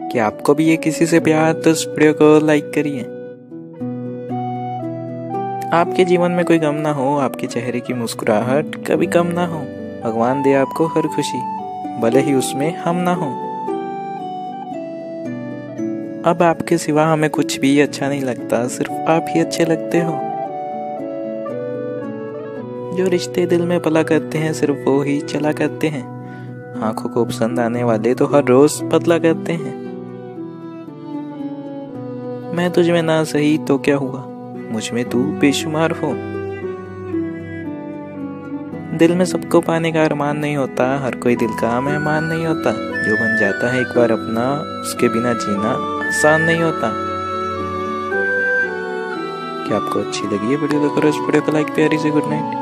कि आपको भी ये किसी से प्यार तो इस वीडियो को लाइक करिए। आपके जीवन में कोई गम ना हो, आपके चेहरे की मुस्कुराहट कभी कम ना हो। भगवान दे आपको हर खुशी, भले ही उसमें हम ना हो। अब आपके सिवा हमें कुछ भी अच्छा नहीं लगता, सिर्फ आप ही अच्छे लगते हो। जो रिश्ते दिल में पला करते हैं सिर्फ वो ही चला करते हैं। आंखों को पसंद आने वाले तो हर रोज बदला करते हैं। मैं तुझ में ना सही तो क्या हुआ, मुझ में तू बेशुमार हो। दिल में सबको पाने का अरमान नहीं होता, हर कोई दिल का मेहमान नहीं होता। जो बन जाता है एक बार अपना, उसके बिना जीना आसान नहीं होता। क्या आपको अच्छी लगी है वीडियो? तो करो इस वीडियो को लाइक। प्यारी सी गुड नाइट।